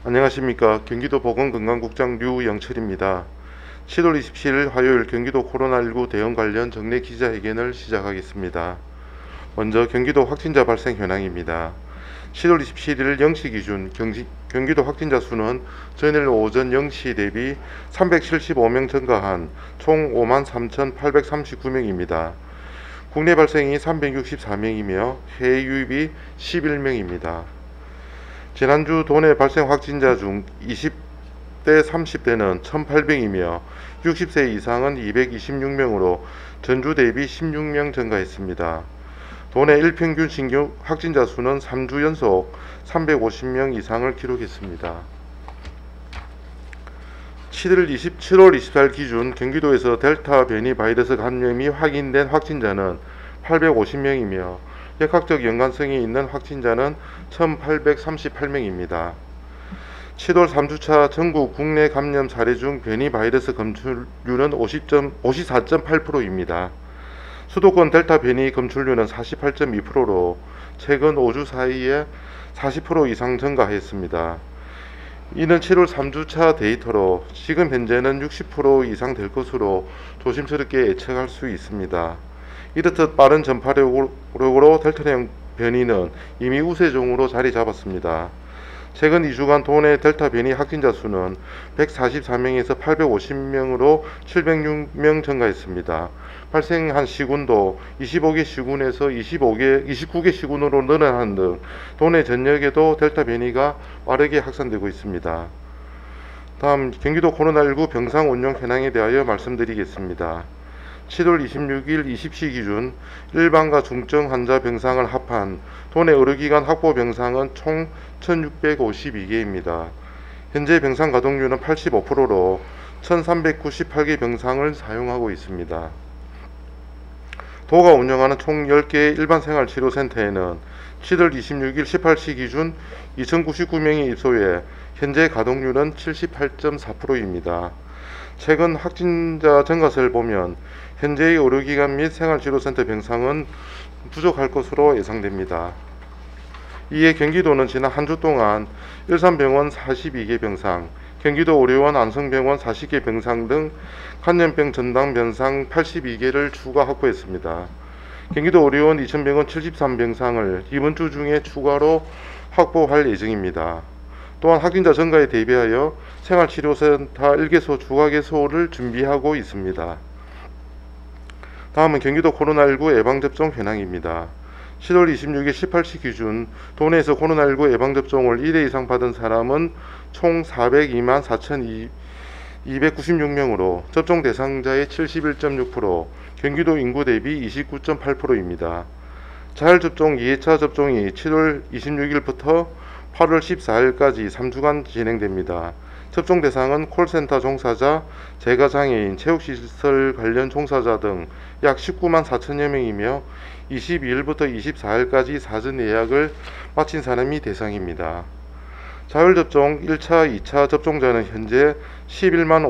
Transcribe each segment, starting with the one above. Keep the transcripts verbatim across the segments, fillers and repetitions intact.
안녕하십니까. 경기도 보건건강국장 류영철입니다. 칠월 이십칠일 화요일 경기도 코로나십구 대응 관련 정례 기자회견을 시작하겠습니다. 먼저 경기도 확진자 발생 현황입니다. 칠월 이십칠일 영 시 기준 경기, 경기도 확진자 수는 전일 오전 영 시 대비 삼백칠십오 명 증가한 총 오만 삼천팔백삼십구 명입니다. 국내 발생이 삼백육십사 명이며 해외 유입이 십일 명입니다. 지난주 도내 발생 확진자 중 이십 대 삼십 대는 천팔백 명이며 육십 세 이상은 이백이십육 명으로 전주 대비 십육 명 증가했습니다. 도내 일평균 신규 확진자 수는 삼 주 연속 삼백오십 명 이상을 기록했습니다. 칠월 이십사일 기준 경기도에서 델타 변이 바이러스 감염이 확인된 확진자는 팔백오십 명이며 역학적 연관성이 있는 확진자는 천팔백삼십팔 명입니다. 칠월 삼 주차 전국 국내 감염 사례 중 변이 바이러스 검출률은 오십사 점 팔 퍼센트입니다. 수도권 델타 변이 검출률은 사십팔 점 이 퍼센트로 최근 오 주 사이에 사십 퍼센트 이상 증가했습니다. 이는 칠월 삼 주차 데이터로 지금 현재는 육십 퍼센트 이상 될 것으로 조심스럽게 예측할 수 있습니다. 이렇듯 빠른 전파력으로 델타형 변이는 이미 우세종으로 자리 잡았습니다. 최근 이 주간 도내 델타 변이 확진자 수는 백사십사 명에서 팔백오십 명으로 칠백육 명 증가했습니다. 발생한 시군도 이십오 개 시군에서 이십오 개, 이십구 개 시군으로 늘어나는 등 도내 전역에도 델타 변이가 빠르게 확산되고 있습니다. 다음 경기도 코로나십구 병상 운영 현황에 대하여 말씀드리겠습니다. 칠월 이십육일 이십 시 기준 일반과 중증 환자 병상을 합한 도내 의료기관 확보 병상은 총 천육백오십이 개입니다. 현재 병상 가동률은 팔십오 퍼센트로 천삼백구십팔 개 병상을 사용하고 있습니다. 도가 운영하는 총 열 개의 일반생활치료센터에는 칠월 이십육일 십팔 시 기준 이천구십구 명이 입소해 현재 가동률은 칠십팔 점 사 퍼센트입니다. 최근 확진자 증가세를 보면 현재의 의료기관 및 생활치료센터 병상은 부족할 것으로 예상됩니다. 이에 경기도는 지난 한 주 동안 일산병원 사십이 개 병상, 경기도 의료원 안성병원 사십 개 병상 등 감염병 전담 병상 팔십이 개를 추가 확보했습니다. 경기도 의료원 이천병원 칠십삼 병상을 이번 주 중에 추가로 확보할 예정입니다. 또한 확진자 증가에 대비하여 생활치료센터 일 개소 추가 개소를 준비하고 있습니다. 다음은 경기도 코로나십구 예방접종 현황입니다. 칠월 이십육일 십팔 시 기준 도내에서 코로나십구 예방접종을 일 회 이상 받은 사람은 총 사백이만 사천이백구십육 명으로 접종 대상자의 칠십일 점 육 퍼센트, 경기도 인구 대비 이십구 점 팔 퍼센트입니다. 자율접종 이 회차 접종이 칠월 이십육일부터 팔월 십사일까지 삼 주간 진행됩니다. 접종 대상은 콜센터 종사자, 재가장애인, 체육시설 관련 종사자 등 약 십구만 사천여 명이며 이십이일부터 이십사일까지 사전 예약을 마친 사람이 대상입니다. 자율접종 일 차, 이 차 접종자는 현재 십일만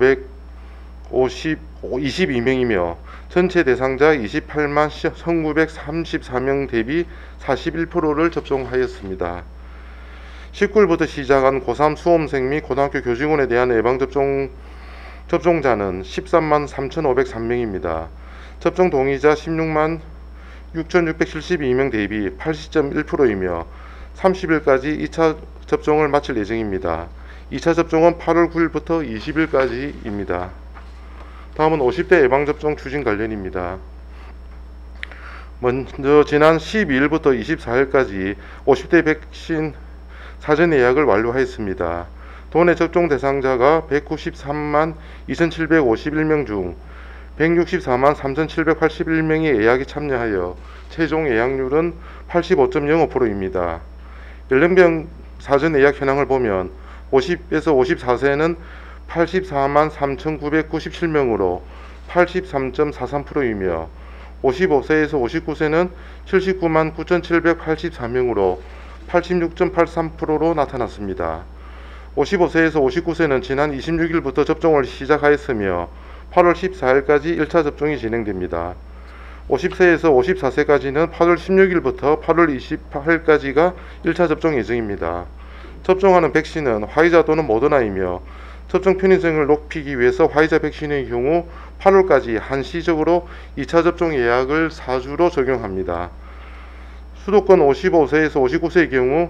오천오백이십이 명이며 전체 대상자 이십팔만 천구백삼십사 명 대비 사십일 퍼센트를 접종하였습니다. 십구일부터 시작한 고삼 수험생 및 고등학교 교직원에 대한 예방접종 접종자는 십삼만 삼천오백삼 명입니다. 접종 동의자 십육만 육천육백칠십이 명 대비 팔십 점 일 퍼센트이며 삼십일까지 이 차 접종을 마칠 예정입니다. 이 차 접종은 팔월 구일부터 이십일까지입니다. 다음은 오십 대 예방접종 추진 관련입니다. 먼저 지난 십이일부터 이십사일까지 오십 대 백신 사전 예약을 완료하였습니다. 도내 접종 대상자가 백구십삼만 이천칠백오십일 명 중 백육십사만 삼천칠백팔십일 명이 예약에 참여하여 최종 예약률은 팔십오 점 영오 퍼센트입니다. 연령별 사전 예약 현황을 보면 오십에서 오십사 세는 팔십사만 삼천구백구십칠 명으로 팔십삼 점 사삼 퍼센트이며 오십오 세에서 오십구 세는 칠십구만 구천칠백팔십사 명으로 팔십육 점 팔삼 퍼센트로 나타났습니다. 오십오 세에서 오십구 세는 지난 이십육일부터 접종을 시작하였으며 팔월 십사일까지 일 차 접종이 진행됩니다. 오십 세에서 오십사 세까지는 팔월 십육일부터 팔월 이십팔일까지가 일 차 접종 예정입니다. 접종하는 백신은 화이자 또는 모더나이며 접종 편의성을 높이기 위해서 화이자 백신의 경우 팔월까지 한시적으로 이 차 접종 예약을 사주로 적용합니다. 수도권 오십오 세에서 오십구 세의 경우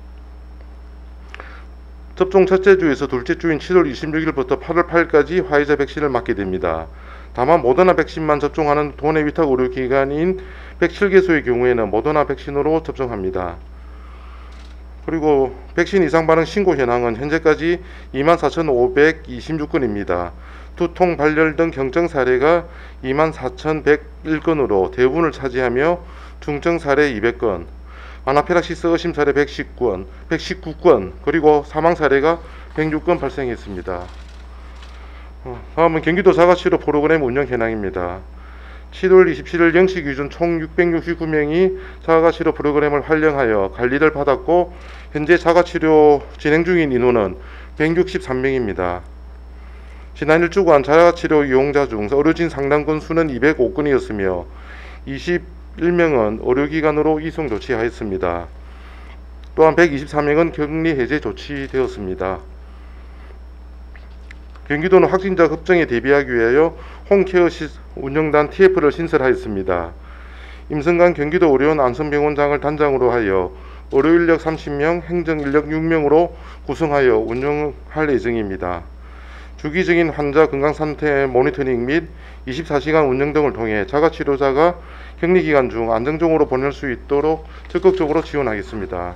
접종 첫째 주에서 둘째 주인 칠월 이십육일부터 팔월 팔일까지 화이자 백신을 맞게 됩니다. 다만 모더나 백신만 접종하는 도내 위탁 의료기관인 백칠 개소의 경우에는 모더나 백신으로 접종합니다. 그리고 백신 이상 반응 신고 현황은 현재까지 이만 사천오백이십육 건입니다. 두통, 발열 등 경증 사례가 이만 사천백일 건으로 대부분을 차지하며 중증 사례 이백 건, 아나필락시스 의심 사례 백십 건, 백십구 건, 그리고 사망 사례가 백육 건 발생했습니다. 다음은 경기도 자가치료 프로그램 운영 현황입니다. 칠월 이십칠일 영 시 기준 총 육백육십구 명이 자가치료 프로그램을 활용하여 관리를 받았고 현재 자가치료 진행 중인 인원은 백육십삼 명입니다. 지난 일 주간 자가치료 이용자 중 의료진 상담 건수는 이백오 건이었으며 이십일 명은 의료기관으로 이송 조치하였습니다. 또한 백이십사 명은 격리 해제 조치되었습니다. 경기도는 확진자 급증에 대비하기 위하여 홈케어 운영단 티에프를 신설하였습니다. 임성관 경기도 의료원 안성병원장을 단장으로 하여 의료인력 삼십 명, 행정인력 육 명으로 구성하여 운영할 예정입니다. 주기적인 환자 건강상태 모니터링 및 이십사 시간 운영 등을 통해 자가치료자가 격리기간 중 안정적으로 보낼 수 있도록 적극적으로 지원하겠습니다.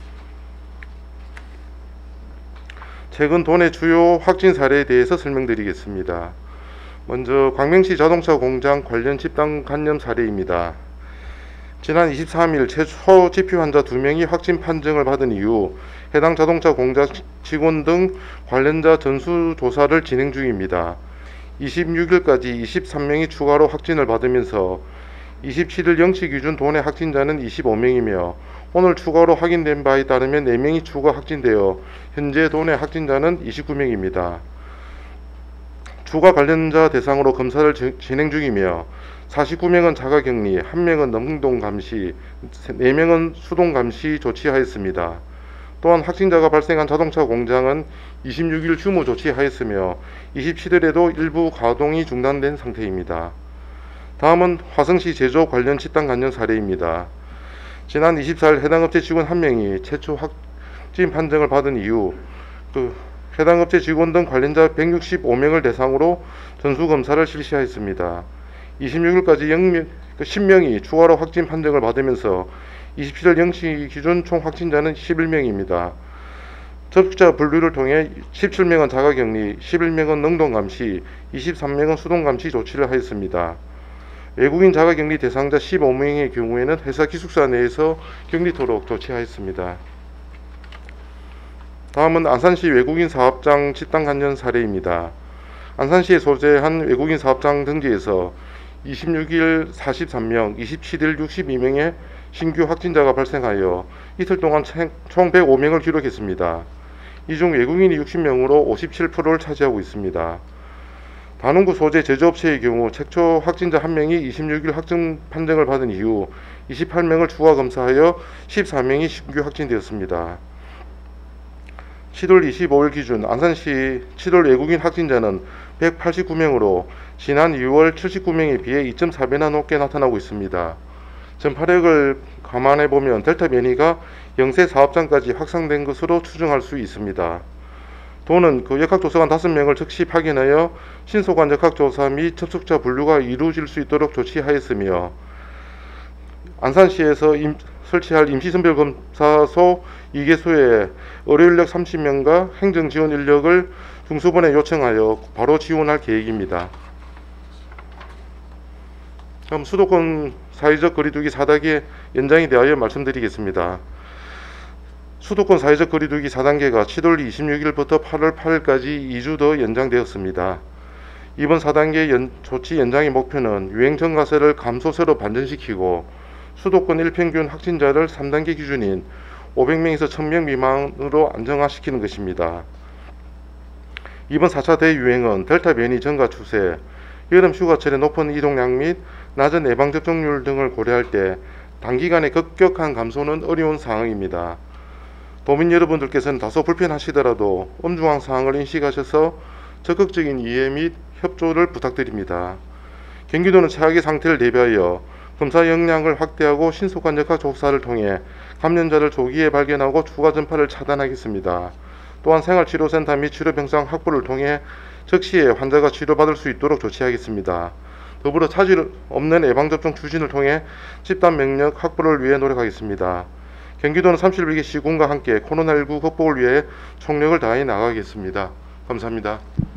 최근 도내 주요 확진 사례에 대해서 설명드리겠습니다. 먼저 광명시 자동차 공장 관련 집단 감염 사례입니다. 지난 이십삼일 최초 지표 환자 두 명이 확진 판정을 받은 이후 해당 자동차 공장 직원 등 관련자 전수조사를 진행 중입니다. 이십육일까지 이십삼 명이 추가로 확진을 받으면서 이십칠일 영 시 기준 도내 확진자는 이십오 명이며 오늘 추가로 확인된 바에 따르면 네 명이 추가 확진되어 현재 도내 확진자는 이십구 명입니다. 추가 관련자 대상으로 검사를 진행 중이며 사십구 명은 자가격리, 한 명은 능동감시, 네 명은 수동감시 조치하였습니다. 또한 확진자가 발생한 자동차 공장은 이십육일 휴무 조치하였으며 이십칠일에도 일부 가동이 중단된 상태입니다. 다음은 화성시 제조 관련 집단 감염 사례입니다. 지난 이십사일 해당 업체 직원 한 명이 최초 확진 판정을 받은 이후 그 해당 업체 직원 등 관련자 백육십오 명을 대상으로 전수검사를 실시하였습니다. 이십육일까지 십 명이 추가로 확진 판정을 받으면서 이십칠일 영 시 기준 총 확진자는 십일 명입니다. 접촉자 분류를 통해 십칠 명은 자가격리, 십일 명은 능동감시, 이십삼 명은 수동감시 조치를 하였습니다. 외국인 자가격리 대상자 십오 명의 경우에는 회사 기숙사 내에서 격리토록 조치하였습니다. 다음은 안산시 외국인 사업장 집단 감염 사례입니다. 안산시에 소재한 외국인 사업장 등지에서 이십육일 사십삼 명, 이십칠일 육십이 명의 신규 확진자가 발생하여 이틀 동안 총 백오 명을 기록했습니다. 이 중 외국인이 육십 명으로 오십칠 퍼센트를 차지하고 있습니다. 단원구 소재 제조업체의 경우 최초 확진자 한 명이 이십육일 확진 판정을 받은 이후 이십팔 명을 추가 검사하여 십사 명이 신규 확진되었습니다. 칠월 이십오일 기준 안산시 칠월 외국인 확진자는 백팔십구 명으로 지난 유월 칠십구 명에 비해 이 점 사 배나 높게 나타나고 있습니다. 전파력을 감안해보면 델타 변이가 영세 사업장까지 확산된 것으로 추정할 수 있습니다. 도는 그 역학조사관 다섯 명을 즉시 파견하여 신속한 역학조사 및 접촉자 분류가 이루어질 수 있도록 조치하였으며 안산시에서 임, 설치할 임시선별검사소 두 개소에 의료인력 삼십 명과 행정지원 인력을 중수본에 요청하여 바로 지원할 계획입니다. 다음 수도권 사회적 거리두기 사 단계 연장에 대하여 말씀드리겠습니다. 수도권 사회적 거리두기 사 단계가 칠월 이십육일부터 팔월 팔일까지 이 주 더 연장되었습니다. 이번 사 단계 연, 조치 연장의 목표는 유행 증가세를 감소세로 반전시키고 수도권 일평균 확진자를 삼 단계 기준인 오백 명에서 천 명 미만으로 안정화시키는 것입니다. 이번 사 차 대유행은 델타 변이 증가 추세, 여름 휴가철의 높은 이동량 및 낮은 예방접종률 등을 고려할 때 단기간에 급격한 감소는 어려운 상황입니다. 도민 여러분들께서는 다소 불편하시더라도 엄중한 사항을 인식하셔서 적극적인 이해 및 협조를 부탁드립니다. 경기도는 최악의 상태를 대비하여 검사 역량을 확대하고 신속한 역학 조사를 통해 감염자를 조기에 발견하고 추가 전파를 차단하겠습니다. 또한 생활치료센터 및 치료병상 확보를 통해 적시에 환자가 치료받을 수 있도록 조치하겠습니다. 더불어 차질 없는 예방접종 추진을 통해 집단 면역 확보를 위해 노력하겠습니다. 경기도는 삼십일 개 시군과 함께 코로나십구 극복을 위해 총력을 다해 나가겠습니다. 감사합니다.